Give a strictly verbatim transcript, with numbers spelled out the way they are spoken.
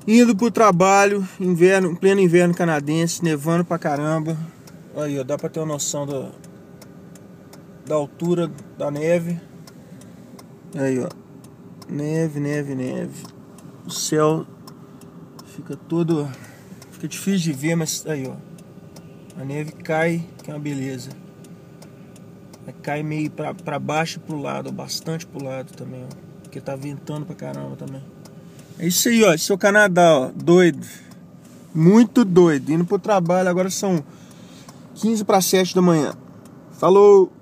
Indo pro trabalho, inverno, pleno inverno canadense, nevando pra caramba. Aí, ó, dá pra ter uma noção da, da altura da neve. Aí, ó, neve, neve, neve. O céu fica todo, fica difícil de ver, mas aí, ó, a neve cai, que é uma beleza. Cai meio pra, pra baixo e pro lado, bastante pro lado também, ó, porque tá ventando pra caramba também. É isso aí, ó, esse é o Canadá, ó, doido, muito doido, indo pro trabalho, agora são quinze para sete da manhã. Falou!